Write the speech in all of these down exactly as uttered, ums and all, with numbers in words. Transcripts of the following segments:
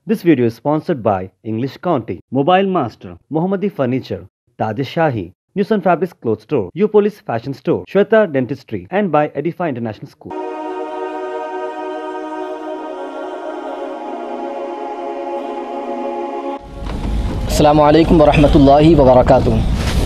This video is sponsored by English County, Mobile Master, Mohammadi Furniture, Taj Shahi, Nusan Fabrics Clothes Store, Upolis Fashion Store, Shweta Dentistry, and by Edify International School. अस्सलामु अलैकुम वरहमतुल्लाहि वबरकातुहू।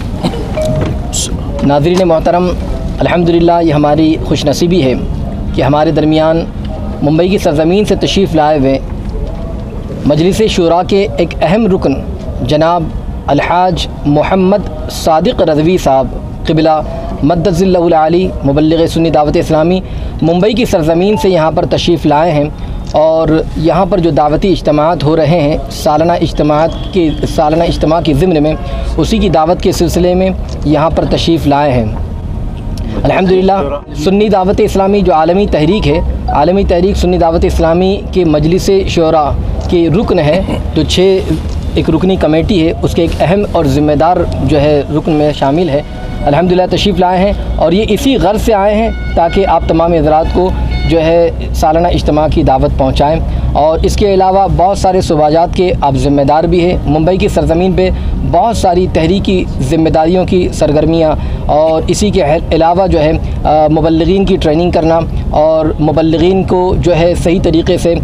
नाज़रीन मोहतरम, अल्हम्दुलिल्लाह ये हमारी खुशनसीबी है कि हमारे दरमियान मुंबई की सरज़मीन से तशरीफ़ लाए हुए मजलिस शूरा के एक अहम रुकन जनाब अलहाज मोहम्मद सादिक रज़वी साहब क़िबला मद्दज़िल्लहुल आली मुबल्लिग़ सुन्नी दावत इस्लामी मुंबई की सरज़मीन से यहाँ पर तशरीफ़ लाए हैं और यहाँ पर जो दावती इज्तिमात हो रहे हैं सालाना इज्तिमात के सालाना इज्तिमा के ज़िम्न में उसी की दावत के सिलसिले में यहाँ पर तशरीफ़ लाए हैं। अल्हम्दुलिल्लाह सुन्नी दावत इस्लामी जो आलमी तहरीक है, आलमी तहरीक सुन्नी दावत इस्लामी के मजलिस शूरा के रुकन है, तो छः एक रुकनी कमेटी है, उसके एक अहम और ज़िम्मेदार जो है रुकन में शामिल है। अल्हम्दुलिल्लाह तशरीफ़ लाए हैं और ये इसी गर्ज़ से आए हैं ताकि आप तमाम हज़रात को जो है सालाना इज्तिमा की दावत पहुँचाएँ। और इसके अलावा बहुत सारे सूबाजात के आप ज़िम्मेदार भी हैं। मुंबई की सरज़मीन पे बहुत सारी तहरीकी ज़िम्मेदारियों की सरगर्मियाँ और इसी के अलावा जो है मुबल्लिगीन की ट्रेनिंग करना और मुबल्लिगीन को जो है सही तरीक़े से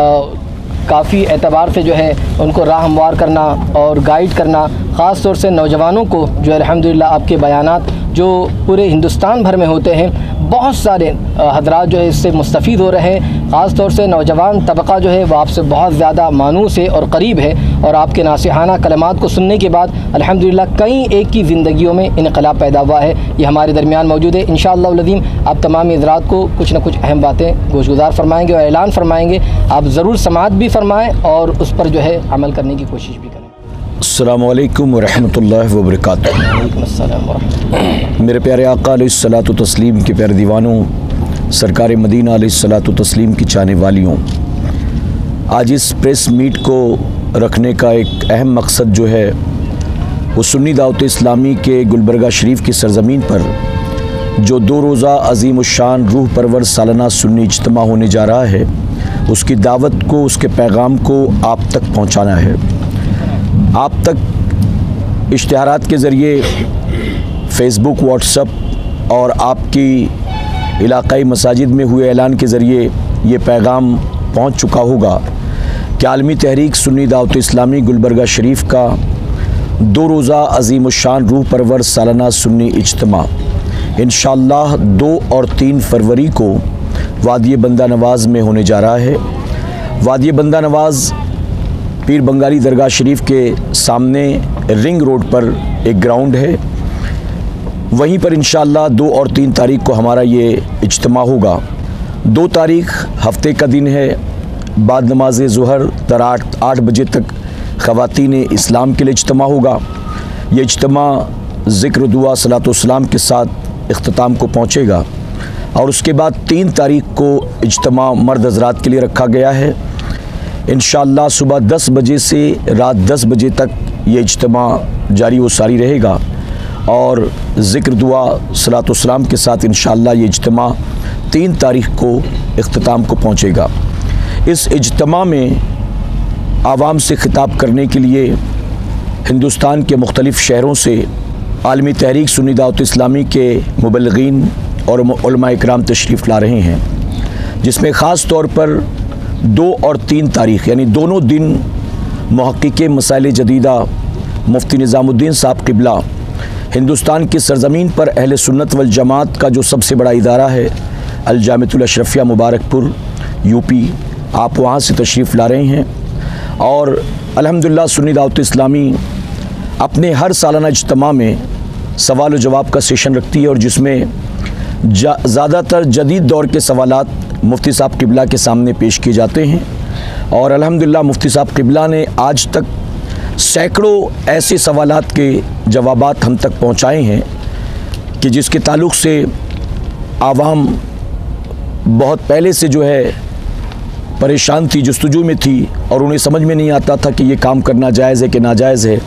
काफ़ी एतबार से जो है उनको राह हमवार करना और गाइड करना, ख़ास तौर से नौजवानों को जो है अल्हम्दुलिल्लाह आपके बयानात जो पूरे हिंदुस्तान भर में होते हैं, बहुत सारे हज़रात जो है इससे मुस्तफ़ीद हो रहे हैं। ख़ास तौर से नौजवान तबका जो है वो आपसे बहुत ज़्यादा मानूस है और क़रीब है और आपके नासिहाना कलमात को सुनने के बाद अल्हम्दुलिल्लाह कई एक की ज़िंदगियों में इनक़लाब पैदा हुआ है। ये हमारे दरमियान मौजूद है। इंशाअल्लाह अज़ीम आप तमाम हज़रात को कुछ न कुछ अहम बातें गोशगुज़ार फरमाएँगे और ऐलान फरमाएँगे। आप ज़रूर समाअत भी फरमाएँ और उस पर जो है अमल करने की कोशिश भी करें। अस्सलामु अलैकुम वरहमतुल्लाहि वबरकातुहू। मेरे प्यारे आका अलैहिस्सलातु तस्लीम के प्यारे दीवानों, सरकार मदीना अलैहिस्सलातु तस्लीम की चाहने वालियों, आज इस प्रेस मीट को रखने का एक अहम मकसद जो है वो सुन्नी दावत इस्लामी के गुलबर्गा शरीफ की सरज़मीन पर जो दो रोज़ा अज़ीमुश्शान रूह परवर सालाना सुन्नी इज्तिमा होने जा रहा है, उसकी दावत को, उसके पैगाम को आप तक पहुँचाना है। आप तक इश्तिहारात के ज़रिए फ़ेसबुक, व्हाट्सएप और आपकी इलाक़ाई मसाजिद में हुए ऐलान के ज़रिए ये पैगाम पहुंच चुका होगा कि आलमी तहरीक सुन्नी दावत इस्लामी गुलबर्गा शरीफ का दो रोज़ा अज़ीमुश्शान रूह परवर सालाना सुन्नी इज्तिमा इंशाअल्लाह दो और तीन फरवरी को वादी बंदा नवाज़ में होने जा रहा है। वादी बंदा नवाज़ पीर बंगाली दरगाह शरीफ के सामने रिंग रोड पर एक ग्राउंड है, वहीं पर इंशाअल्लाह दो और तीन तारीख को हमारा ये इज्तिमा होगा। दो तारीख हफ्ते का दिन है, बाद नमाज ज़ुहर तर आठ आठ बजे तक ख़वातीन इस्लाम के लिए इज्तिमा होगा। ये इज्तिमा ज़िक्र, दुआ, सलात व सलाम के साथ इख्तिताम को पहुँचेगा और उसके बाद तीन तारीख को इज्तिमा मर्द हज़रात के लिए रखा गया है। इंशाअल्लाह सुबह दस बजे से रात दस बजे तक ये इज्तिमा जारी व सारी रहेगा और ज़िक्र, दुआ, सलात व सलाम के साथ इंशाअल्लाह ये इज्तिमा तीन तारीख को इख्तिताम को पहुँचेगा। इस इज्तिमा में आवाम से ख़िताब करने के लिए हिंदुस्तान के मुख्तलिफ़ शहरों से आलमी तहरीक सुन्नी दावत इस्लामी के मुबल्लिगीन और उलमा इकराम तशरीफ़ ला रहे हैं, जिसमें ख़ास तौर पर दो और तीन तारीख़ यानी दोनों दिन मुहक्किक़ मसाइल जदीदा मुफ्ती निज़ामुद्दीन साहब क़िबला हिंदुस्तान की सरज़मीन पर अहले सुन्नत वल जमात का जो सबसे बड़ा इदारा है अल जामिअतुल अशरफिया मुबारकपुर यूपी, आप वहाँ से तशरीफ़ ला रहे हैं। और अल्हम्दुलिल्लाह सुन्नी दावत इस्लामी अपने हर सालाना इज्तिमा में सवाल व जवाब का सेशन रखती है और जिसमें ज़्यादातर जदीद दौर के सवालात मुफ्ती साहब क़िबला के सामने पेश किए जाते हैं। और अल्हम्दुलिल्लाह मुफ्ती साहब क़िबला ने आज तक सैकड़ों ऐसे सवालात के जवाबात हम तक पहुँचाए हैं कि जिसके ताल्लुक़ से आवाम बहुत पहले से जो है परेशान थी, जस्तजू में थी और उन्हें समझ में नहीं आता था कि ये काम करना जायज़ है कि नाजायज़ है।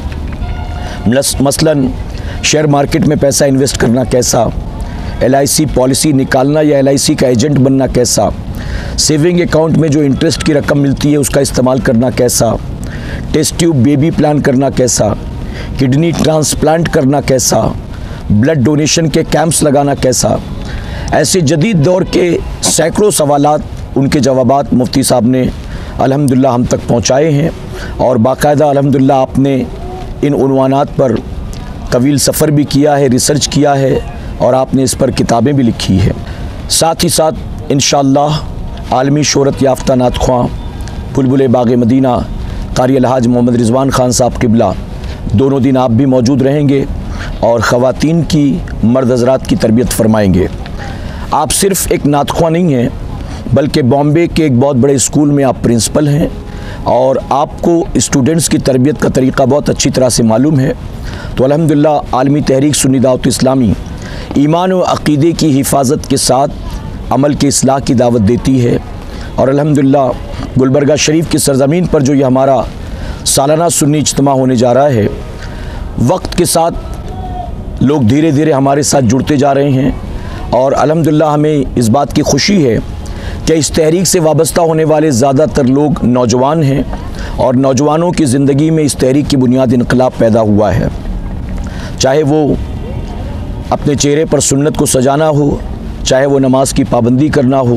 मसलन शेयर मार्केट में पैसा इन्वेस्ट करना कैसा, एल आई सी पॉलिसी निकालना या एल आई सी का एजेंट बनना कैसा, सेविंग अकाउंट में जो इंटरेस्ट की रकम मिलती है उसका इस्तेमाल करना कैसा, टेस्ट ट्यूब बेबी प्लान करना कैसा, किडनी ट्रांसप्लांट करना कैसा, ब्लड डोनेशन के कैंप्स लगाना कैसा, ऐसे जदीद दौर के सैकड़ों सवालात, उनके जवाबात मुफ्ती साहब ने अल्हम्दुलिल्लाह हम तक पहुँचाए हैं। और बाकायदा अल्हम्दुलिल्लाह आपने इन उन्वानात पर तवील सफ़र भी किया है, रिसर्च किया है और आपने इस पर किताबें भी लिखी है। साथ ही साथ इंशाअल्लाह आलमी शोहरत याफ्ता नात ख्वां बुलबुल बाग़ मदीना कारी अलहाज मोहम्मद रिजवान खान साहब किबला दोनों दिन आप भी मौजूद रहेंगे और ख़वातीन की, मर्द हज़रात की तरबियत फरमाएंगे। आप सिर्फ़ एक नात ख्वां नहीं हैं बल्कि बॉम्बे के एक बहुत बड़े स्कूल में आप प्रिंसिपल हैं और आपको स्टूडेंट्स की तरबियत का तरीक़ा बहुत अच्छी तरह से मालूम है। तो अल्हम्दुलिल्लाह आलमी तहरीक सुन्नी दावत इस्लामी ईमान व अक़ीदे की हिफाजत के साथ अमल के इस्लाह की दावत देती है और अल्हम्दुलिल्लाह गुलबर्गा शरीफ की सरज़मीन पर जो ये हमारा सालाना सुन्नी इज्तिमा होने जा रहा है, वक्त के साथ लोग धीरे धीरे हमारे साथ जुड़ते जा रहे हैं और अल्हम्दुलिल्लाह हमें इस बात की खुशी है कि इस तहरीक से वाबस्ता होने वाले ज़्यादातर लोग नौजवान हैं और नौजवानों की ज़िंदगी में इस तहरीक की बुनियाद इनकलाब पैदा हुआ है। चाहे वो अपने चेहरे पर सुन्नत को सजाना हो, चाहे वो नमाज की पाबंदी करना हो।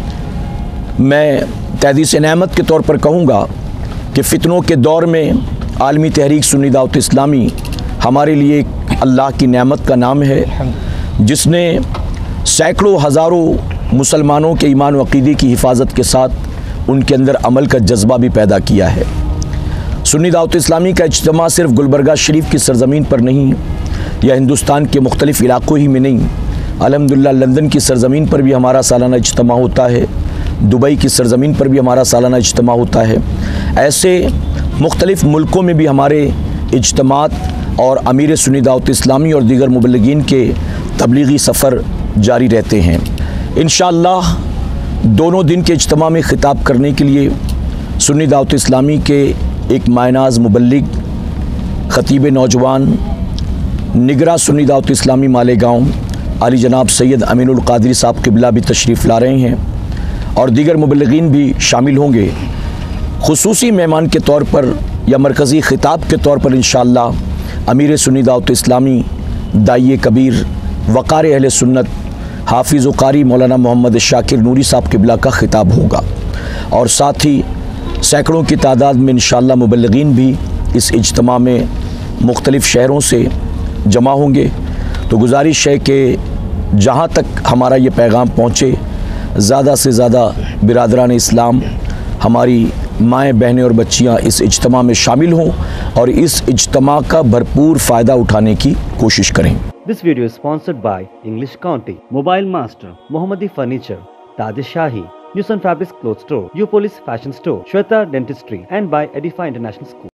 मैं तहदीस नेमत के तौर पर कहूँगा कि फ़ितनों के दौर में आलमी तहरीक सुन्नी दावत इस्लामी हमारे लिए एक अल्लाह की नेमत का नाम है, जिसने सैकड़ों हज़ारों मुसलमानों के ईमान व अक़ीदे की हिफाजत के साथ उनके अंदर अमल का जज्बा भी पैदा किया है। सुन्नी दावत इस्लामी का इज्तिमा सिर्फ गुलबर्गा शरीफ की सरज़मीन पर नहीं या हिंदुस्तान के मुख्तलिफ़ इलाक़ों ही में नहीं, अल्हम्दुलिल्लाह लंदन की सरज़मीन पर भी हमारा सालाना इज्तिमा होता है, दुबई की सरज़मीन पर भी हमारा सालाना इज्तिमा होता है। ऐसे मुख्तलिफ़ मुल्कों में भी हमारे इज्तिमात और अमीर सुन्नी दावत इस्लामी और दीगर मुबल्लिगीन के तबलीगी सफ़र जारी रहते हैं। इंशाअल्लाह दोनों दिन के इज्तिमा में ख़िताब करने के लिए सुन्नी दावत इस्लामी के एक मायनाज मुबल्लिग, ख़तीब नौजवान, निगरा सुन्नी दावत इस्लामी मालेगांव आली जनाब सैयद अमीनुल क़ादरी साहब किबला भी तशरीफ़ ला रहे हैं और दीगर मुबल्लिगीन भी शामिल होंगे। खुसूसी मेहमान के तौर पर या मरकज़ी ख़िताब के तौर पर इंशाअल्लाह अमीर सुन्नी दावत इस्लामी दाई कबीर वक़ार अहले सुन्नत हाफिज़ व कारी मौलाना मोहम्मद शाकिर नूरी साहब किबला का ख़िताब होगा और साथ ही सैकड़ों की तादाद में इंशाअल्लाह मुबल्लिगीन भी इस इज्तिमा में मुख्तलिफ़ शहरों से जमा होंगे। तो गुजारिश है कि जहाँ तक हमारा ये पैगाम पहुँचे, ज़्यादा से ज़्यादा बिरादरान इस्लाम, हमारी माएँ, बहनें और बच्चियाँ इस इज्तिमा में शामिल हों और इस इज्तिमा का भरपूर फ़ायदा उठाने की कोशिश करें। This video is sponsored by English County, Mobile Master, Mohammadi Furniture, Taj Shahi, News and Fabrics Clothes Store, Upolis Fashion Store, Shweta Dentistry, and by Edify International School.